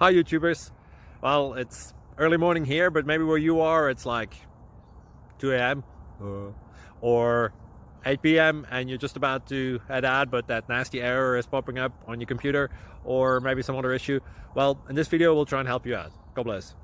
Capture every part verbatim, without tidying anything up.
Hi YouTubers. Well, it's early morning here, but maybe where you are it's like two A M uh, or eight P M and you're just about to head out, but that nasty error is popping up on your computer, or maybe some other issue. Well, in this video we'll try and help you out. God bless.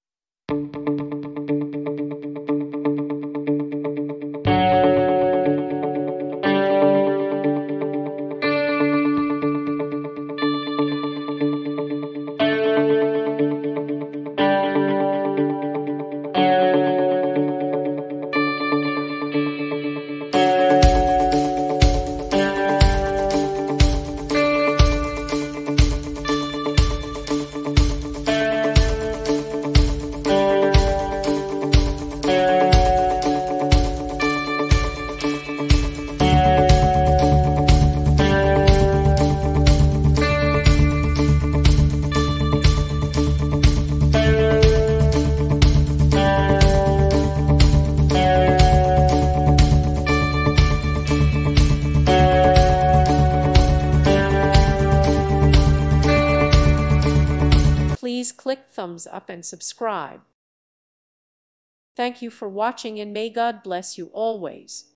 Please click thumbs up and subscribe. Thank you for watching, and may God bless you always.